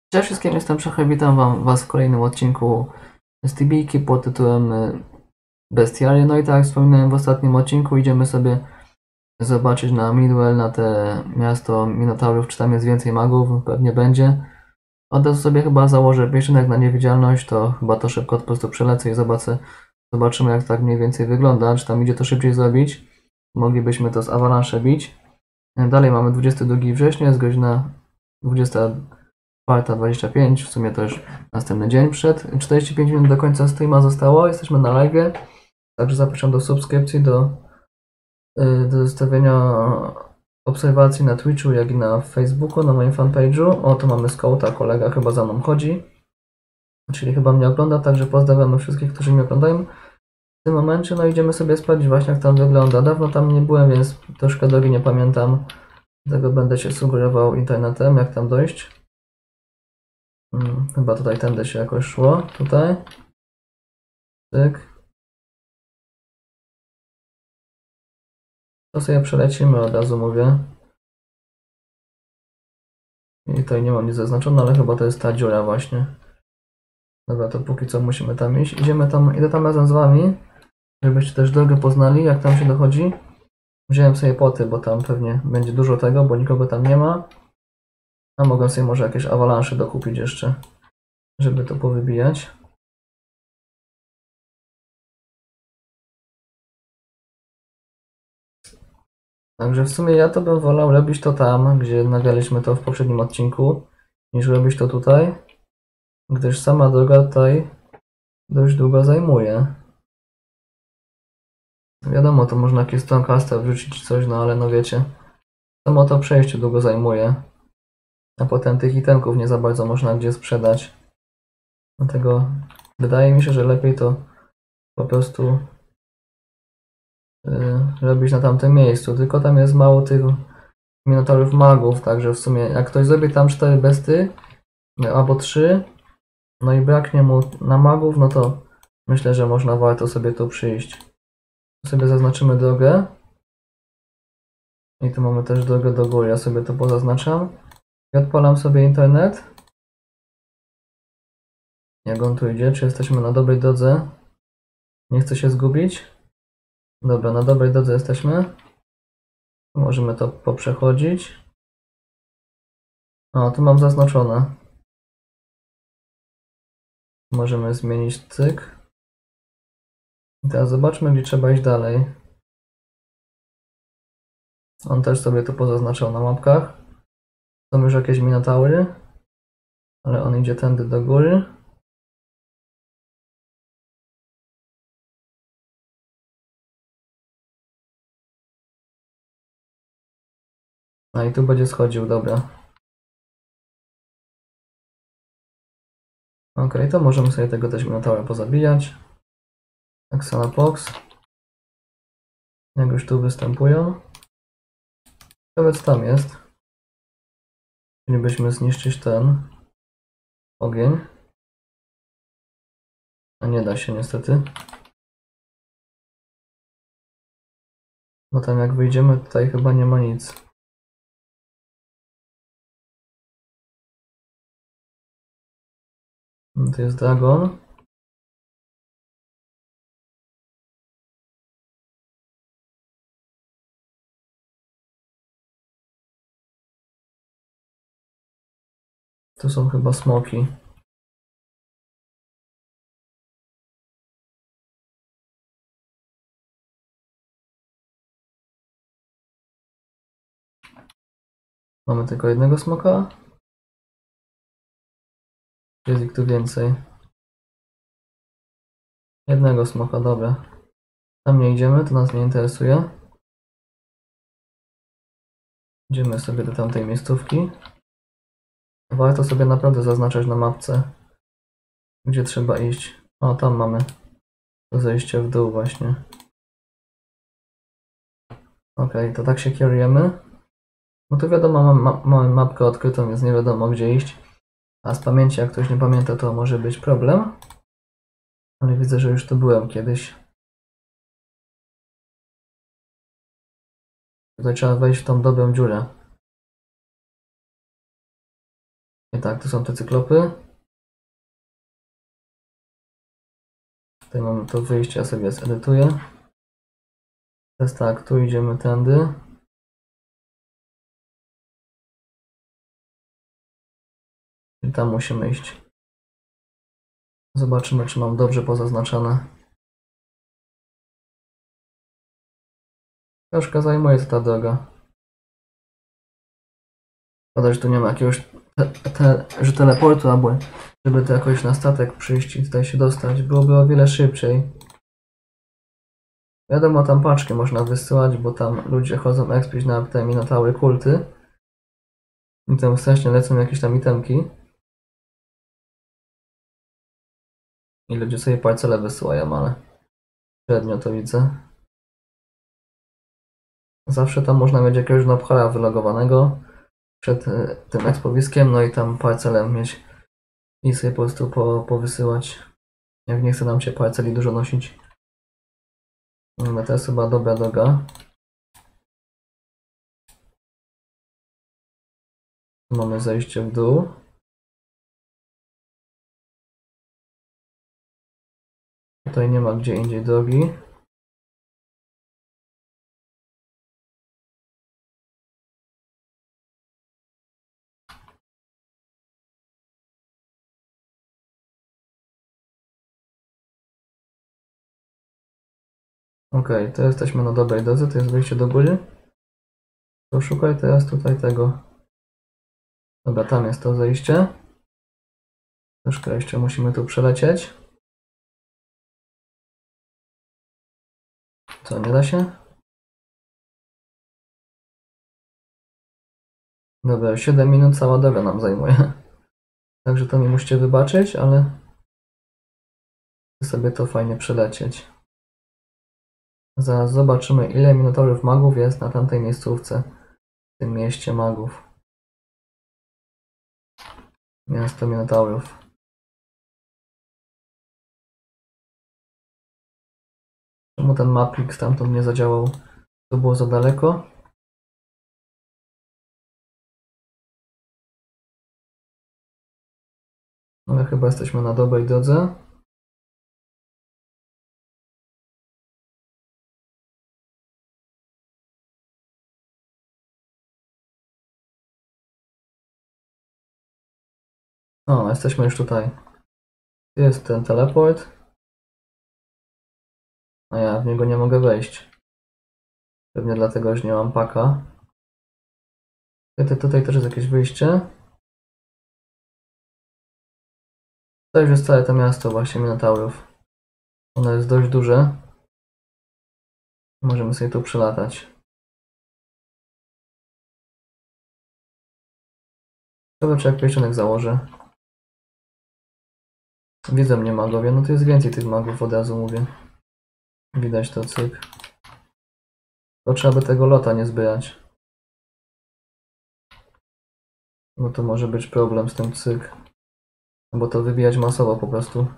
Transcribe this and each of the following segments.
Cześć wszystkim, jestem Przechy, witam Was w kolejnym odcinku z Tibijki pod tytułem Bestiarie. No i tak jak wspominałem w ostatnim odcinku, idziemy sobie zobaczyć na Midwell, na te miasto Minotaurów, czy tam jest więcej magów, pewnie będzie. Od razu sobie chyba założę pieszynek na niewidzialność, to chyba to szybko po prostu przelecę i zobaczymy jak tak mniej więcej wygląda, czy tam idzie to szybciej zrobić. Moglibyśmy to z Avalanche bić. Dalej mamy 22 września, jest godzina 24:25, w sumie to już następny dzień przed. 45 minut do końca streama zostało, jesteśmy na live, także zapraszam do subskrypcji, do zostawienia obserwacji na Twitchu, jak i na Facebooku, na moim fanpage'u. O, tu mamy Scoutta, kolega chyba za mną chodzi, czyli chyba mnie ogląda, także pozdrawiamy wszystkich, którzy mnie oglądają w tym momencie. No idziemy sobie sprawdzić właśnie, jak tam wygląda. Dawno tam nie byłem, więc troszkę drogi nie pamiętam, dlatego będę się sugerował internetem, jak tam dojść. Chyba tutaj tędy się jakoś szło, tutaj. Tyk. To sobie przelecimy, od razu mówię. I tutaj nie mam nic zaznaczone, ale chyba to jest ta dziura właśnie. Dobra, to póki co musimy tam iść. Idę tam razem z wami, żebyście też drogę poznali, jak tam się dochodzi. Wziąłem sobie poty, bo tam pewnie będzie dużo tego, bo nikogo tam nie ma. A mogę sobie może jakieś awalansze dokupić jeszcze, żeby to powybijać. Także w sumie ja to bym wolał robić to tam, gdzie nagraliśmy to w poprzednim odcinku, niż robić to tutaj, gdyż sama droga tutaj dość długo zajmuje. Wiadomo, to można jakieś Stormcaster wrzucić coś, no ale no wiecie, samo to przejście długo zajmuje, a potem tych itemków nie za bardzo można gdzie sprzedać. Dlatego wydaje mi się, że lepiej to po prostu robić na tamtym miejscu, tylko tam jest mało tych minotaurów magów, także w sumie jak ktoś zrobi tam 4 besty, albo 3, no i braknie mu na magów, no to myślę, że warto sobie tu przyjść. Tu sobie zaznaczymy drogę. I tu mamy też drogę do góry, ja sobie to pozaznaczam. I odpalam sobie internet. Jak on tu idzie, czy jesteśmy na dobrej drodze? Nie chcę się zgubić. Dobra, na dobrej drodze jesteśmy. Możemy to poprzechodzić. O, tu mam zaznaczone. Możemy zmienić cyk. I teraz zobaczmy, gdzie trzeba iść dalej. On też sobie to pozaznaczał na mapkach. Są już jakieś minotaury, ale on idzie tędy do góry. No i tu będzie schodził, dobra. Ok, to możemy sobie tego też minotaura pozabijać. Xanapox. Jak już tu występują. Nawet tam jest. Chcielibyśmy zniszczyć ten ogień. A nie da się niestety. Bo tam jak wyjdziemy, tutaj chyba nie ma nic. To jest dragon. Tu są chyba smoki. Mamy tylko jednego smoka. Jest ich tu więcej. Jednego smoka, dobra. Tam nie idziemy, to nas nie interesuje. Idziemy sobie do tamtej miejscówki. Warto sobie naprawdę zaznaczać na mapce, gdzie trzeba iść. O, tam mamy to zejście w dół właśnie. Ok, to tak się kierujemy. No to wiadomo, mamy mapkę odkrytą, więc nie wiadomo gdzie iść. A z pamięci, jak ktoś nie pamięta, to może być problem. Ale widzę, że już tu byłem kiedyś. Tutaj trzeba wejść w tą dobrą dziurę. I tak, tu są te cyklopy. Tutaj mamy to wyjście, ja sobie zedytuję. Teraz tak, tu idziemy tędy. I tam musimy iść. Zobaczymy, czy mam dobrze pozaznaczone. Troszkę zajmuje to ta droga. Szkoda, że tu nie ma jakiegoś że teleportu, albo żeby to jakoś na statek przyjść i tutaj się dostać. Byłoby o wiele szybciej. Wiadomo, tam paczki można wysyłać, bo tam ludzie chodzą expić na te minotaury kulty. I tam strasznie lecą jakieś tam itemki. I ludzie sobie parcele wysyłają, ale średnio to widzę. Zawsze tam można mieć jakiegoś nopchara wylogowanego przed tym ekspowiskiem, no i tam parcelem mieć i sobie po prostu powysyłać. Jak nie chce nam się parceli dużo nosić. No to jest chyba dobra droga. Tu mamy zejście w dół. Tutaj nie ma gdzie indziej drogi. Ok, to jesteśmy na dobrej drodze, to jest wyjście do góry. To szukaj teraz tutaj tego. Dobra, tam jest to zejście. Troszkę jeszcze musimy tu przelecieć. Co, nie da się? Dobra, 7 minut cała droga nam zajmuje. Także to mi musicie wybaczyć, ale chcę sobie to fajnie przelecieć. Zaraz zobaczymy, ile minotaurów magów jest na tamtej miejscówce. W tym mieście magów. Miasto minotaurów. Czemu ten maplik stamtąd nie zadziałał? To było za daleko? Ale chyba jesteśmy na dobrej drodze. O, jesteśmy już tutaj. Jest ten teleport. A ja w niego nie mogę wejść. Pewnie dlatego, że nie mam paka. Tutaj też jest jakieś wyjście. To już jest całe to miasto właśnie minotaurów. Ono jest dość duże. Możemy sobie tu przelatać. Ciekawe, czy jak pierścionek założę. Widzę mnie magowie, no to jest więcej tych magów, od razu mówię. Widać to, cyk. To trzeba by tego lota nie zbierać. Bo to może być problem z tym, cyk. Bo to wybijać masowo po prostu.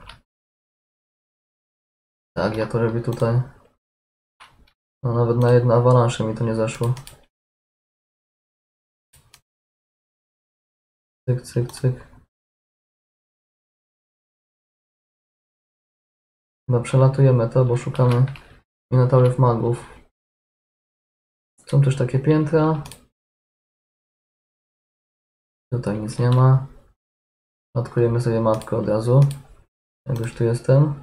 Tak, ja to robię tutaj. No nawet na jedno avalanche mi to nie zaszło. Cyk, cyk, cyk. No przelatujemy to, bo szukamy minotaurów magów. Są też takie piętra. Tutaj nic nie ma. Odkryjemy sobie mapkę od razu. Jak już tu jestem.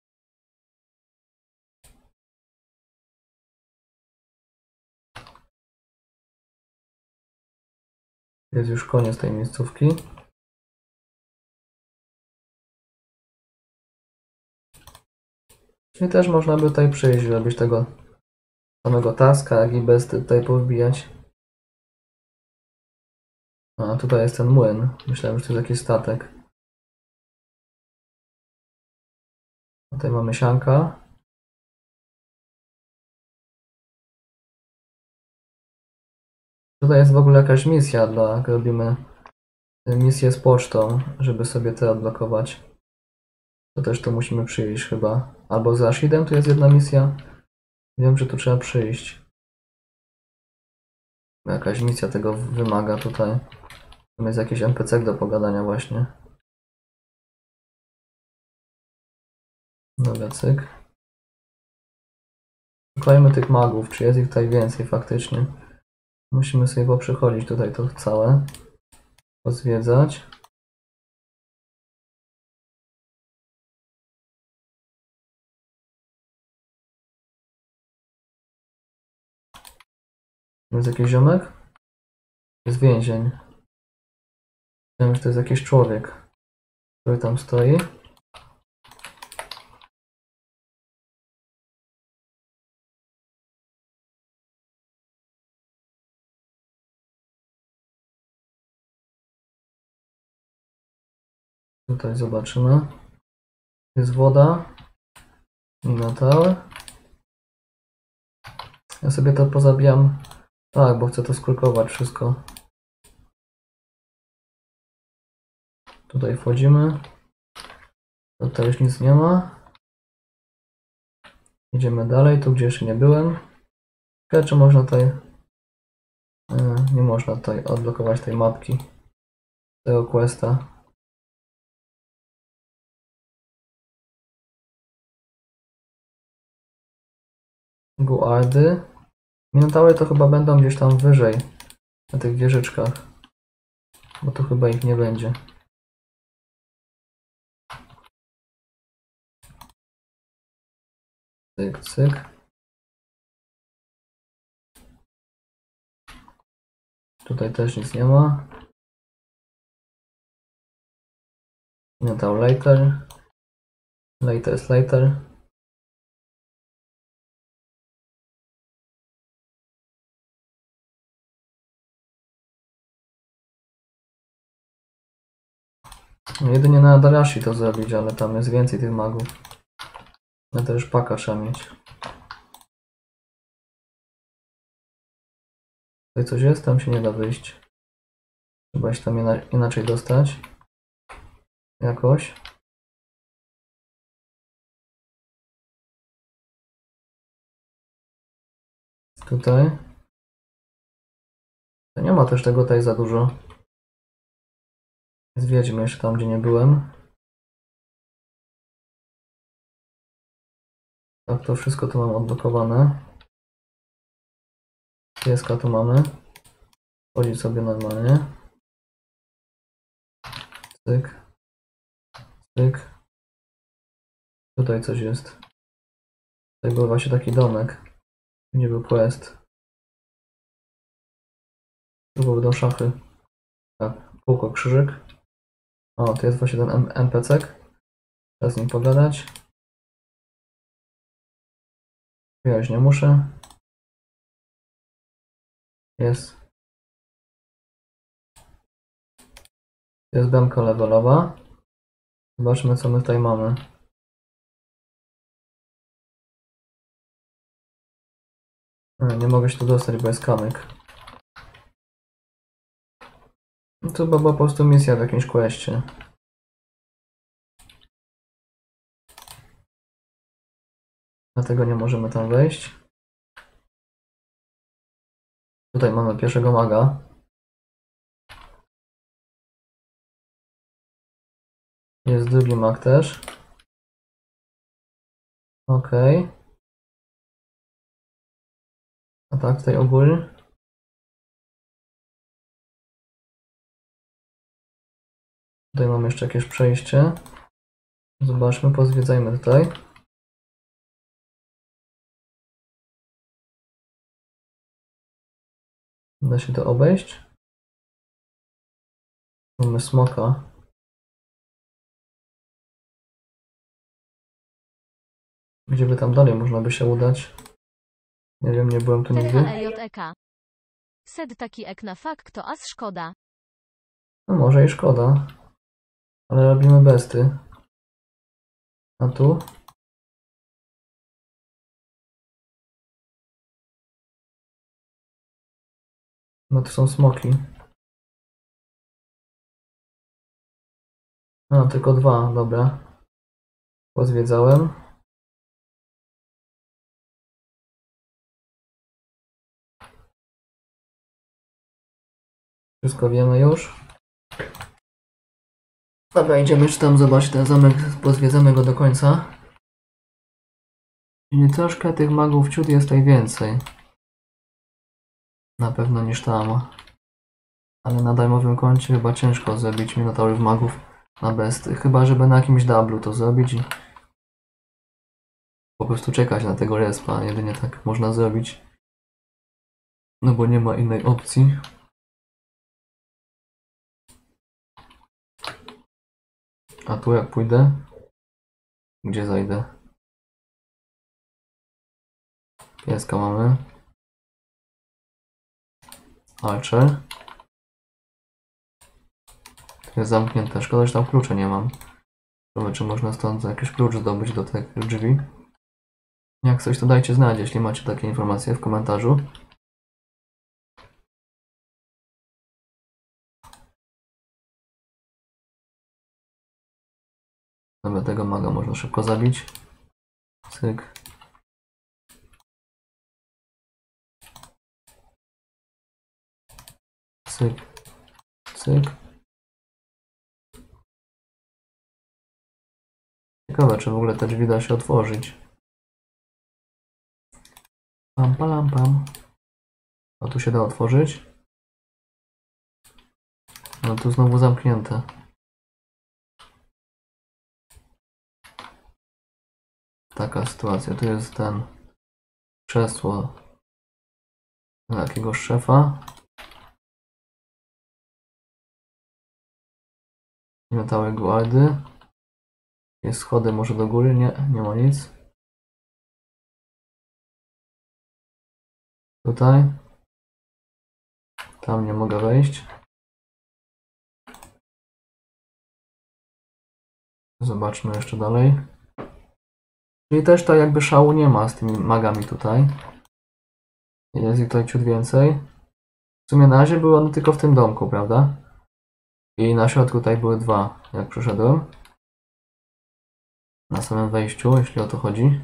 Jest już koniec tej miejscówki. I też można by tutaj przyjść, robić tego samego taska, jak i bez tutaj powbijać. A tutaj jest ten młyn. Myślałem, że to jest jakiś statek. Tutaj mamy sianka. Tutaj jest w ogóle jakaś misja, jak robimy misję z pocztą, żeby sobie te odblokować. To też tu musimy przyjść chyba. Albo z Rashidem tu jest jedna misja. Wiem, że tu trzeba przyjść. Jakaś misja tego wymaga tutaj. Tam jest jakiś NPC do pogadania właśnie. Dobra, cyk. Szukajmy tych magów, czy jest ich tutaj więcej faktycznie. Musimy sobie poprzechodzić tutaj to całe. Pozwiedzać. Jest jakiś ziomek? Jest więzień. Wiem, że to jest jakiś człowiek, który tam stoi. Tutaj zobaczymy. Jest woda. Minotaur. Ja sobie to pozabijam. Tak, bo chcę to skrukować wszystko. Tutaj wchodzimy. Tutaj już nic nie ma. Idziemy dalej, tu gdzie jeszcze nie byłem. Ciekawe, czy można tutaj... Nie można tutaj odblokować tej mapki. Tego questa. Guardy. Minotaury to chyba będą gdzieś tam wyżej. Na tych wieżyczkach. Bo tu chyba ich nie będzie. Cyk, cyk. Tutaj też nic nie ma. Minotaur later. Later is later. No jedynie na Darashi to zrobić, ale tam jest więcej tych magów. No to już paka trzeba mieć. Tutaj coś jest? Tam się nie da wyjść. Trzeba się tam inaczej dostać. Jakoś. Tutaj. To nie ma też tego tutaj za dużo. Zwiedźmy jeszcze tam, gdzie nie byłem. Tak, to wszystko tu mam odblokowane. Pieska tu mamy. Chodzić sobie normalnie. Cyk. Cyk. Tutaj coś jest. Tutaj był właśnie taki domek. Gdzie był quest. Tu będą szachy. Tak, kółko, krzyżyk. O, to jest właśnie ten NPC. Trzeba z nim pogadać. Ja już nie muszę. Jest. Jest bemka levelowa. Zobaczmy, co my tutaj mamy. Nie mogę się tu dostać, bo jest kamyk. No to była po prostu misja w jakimś questie. Dlatego nie możemy tam wejść. Tutaj mamy pierwszego maga. Jest drugi mag też. Ok. A tak, tutaj ogólnie. Tutaj mamy jeszcze jakieś przejście. Zobaczmy, pozwiedzajmy tutaj. Da się to obejść. Mamy smoka. Gdzie by tam dalej można by się udać? Nie wiem, nie byłem tu nigdy. THEJK. Sed taki ek na fakt to as szkoda. No może i szkoda. Ale robimy besty. A tu? No to są smoki. A, tylko dwa, dobra. Pozwiedzałem. Wszystko wiemy już. Dobra, idziemy jeszcze tam zobaczyć ten zamek, pozwiedzamy go do końca. I troszkę tych magów ciut jest tutaj więcej. Na pewno niż tam. Ale na darmowym koncie chyba ciężko zrobić minotaurów magów na besty. Chyba żeby na jakimś dublu to zrobić i po prostu czekać na tego respa. Jedynie tak można zrobić. No bo nie ma innej opcji. A tu jak pójdę? Gdzie zajdę? Pieska mamy. Archer. To jest zamknięte. Szkoda, że tam klucza nie mam. Zobaczmy, czy można stąd jakiś klucz zdobyć do tych drzwi. Jak coś, to dajcie znać, jeśli macie takie informacje w komentarzu. Dobra, tego maga można szybko zabić. Cyk. Cyk. Cyk. Ciekawe, czy w ogóle te drzwi da się otworzyć. Pam, pam, pam. A tu się da otworzyć? No tu znowu zamknięte. Taka sytuacja. Tu jest ten krzesło jakiegoś szefa. Miotały gwardy. Jest schody może do góry? Nie, nie ma nic. Tutaj. Tam nie mogę wejść. Zobaczmy jeszcze dalej. Czyli też to jakby szału nie ma z tymi magami tutaj. Jest ich tutaj ciut więcej. W sumie na razie były one tylko w tym domku, prawda? I na środku tutaj były dwa, jak przyszedłem. Na samym wejściu, jeśli o to chodzi.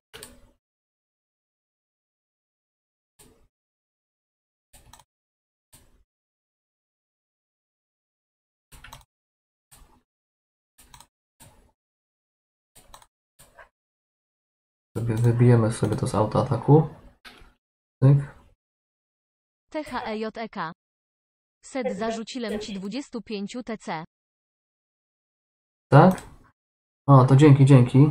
Wybijemy sobie to z autoataku. Tyk. THEJEK. Sed zarzucilem ci 25 TC. Tak? O, to dzięki, dzięki.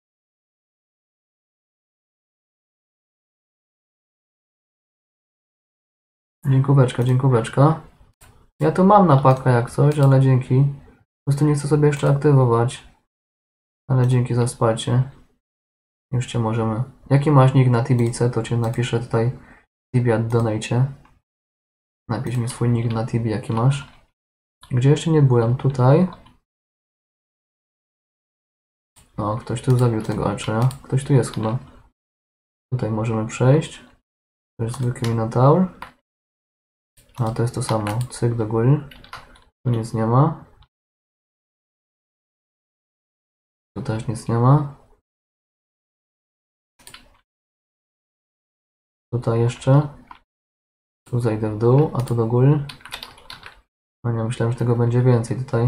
Dziękóweczka, dziękóweczka. Ja tu mam napakę jak coś, ale dzięki. Po prostu nie chcę sobie jeszcze aktywować. Ale dzięki za wsparcie. Już cię możemy. Jaki masz nick na Tibice, to cię napiszę tutaj Tibia Donate. Napisz mi swój nick na Tibi, jaki masz. Gdzie jeszcze nie byłem? Tutaj. O, ktoś tu zabił tego Archera. Ktoś tu jest chyba. Tutaj możemy przejść. To jest zwykły Minotaur. A, to jest to samo. Cyk do góry. Tu nic nie ma. Tu też nic nie ma. Tutaj jeszcze. Tu zejdę w dół, a tu do góry. No nie, myślałem, że tego będzie więcej tutaj.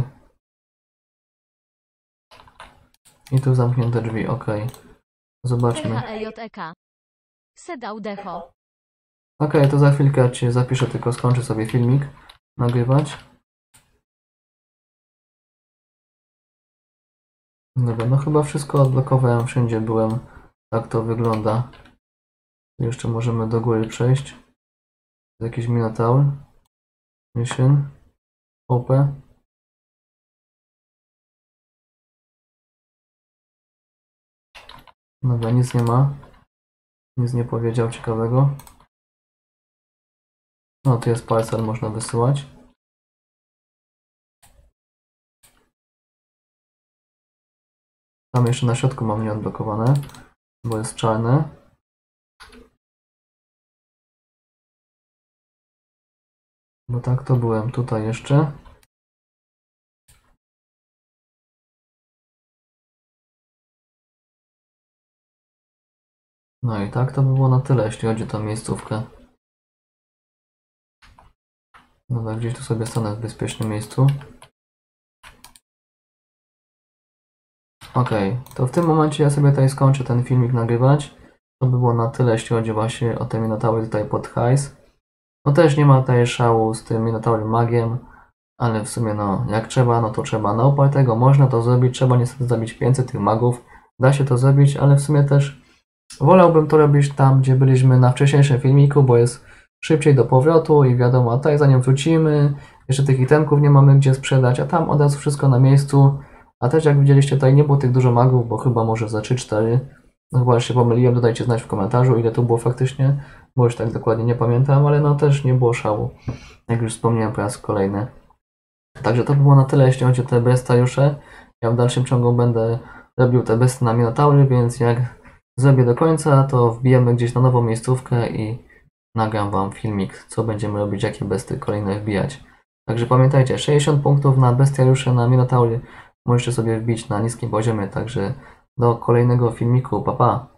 I tu zamknięte drzwi, ok. Zobaczmy. THEJEK. Sed audecho. Ok, to za chwilkę cię zapiszę, tylko skończę sobie filmik nagrywać. Dobra, no chyba wszystko odblokowałem, wszędzie byłem. Tak to wygląda. Jeszcze możemy do góry przejść. Jakiś Minotaur. Mission. OP. Dobra, nic nie ma. Nic nie powiedział ciekawego. No, tu jest parcel, można wysyłać. Tam jeszcze na środku mam nieodblokowane, bo jest czarne. Bo tak to byłem tutaj jeszcze. No i tak to by było na tyle, jeśli chodzi o tą miejscówkę. Dobra, gdzieś tu sobie stanę w bezpiecznym miejscu. Okej, to w tym momencie ja sobie tutaj skończę ten filmik nagrywać. To by było na tyle, jeśli chodzi właśnie o te minotaury tutaj pod hajs. No też nie ma tutaj szału z tym minotaurem magiem, ale w sumie no jak trzeba, no to trzeba. Na upartego można to zrobić, trzeba niestety zabić 500 tych magów. Da się to zrobić, ale w sumie też wolałbym to robić tam, gdzie byliśmy na wcześniejszym filmiku, bo jest szybciej do powrotu i wiadomo, a tutaj zanim wrócimy, jeszcze tych itemków nie mamy gdzie sprzedać, a tam od razu wszystko na miejscu. A też jak widzieliście, tutaj nie było tych dużo magów, bo chyba może za 3-4. No chyba się pomyliłem, dodajcie znać w komentarzu, ile tu było faktycznie, bo już tak dokładnie nie pamiętam, ale no też nie było szału, jak już wspomniałem po raz kolejny. Także to by było na tyle, jeśli chodzi o te bestiariusze. Ja w dalszym ciągu będę robił te besty na minotaury, więc jak zrobię do końca, to wbijemy gdzieś na nową miejscówkę i nagram wam filmik, co będziemy robić, jakie besty kolejne wbijać. Także pamiętajcie, 60 punktów na bestiariusze, na minotaury możecie sobie wbić na niskim poziomie, także do kolejnego filmiku, pa pa!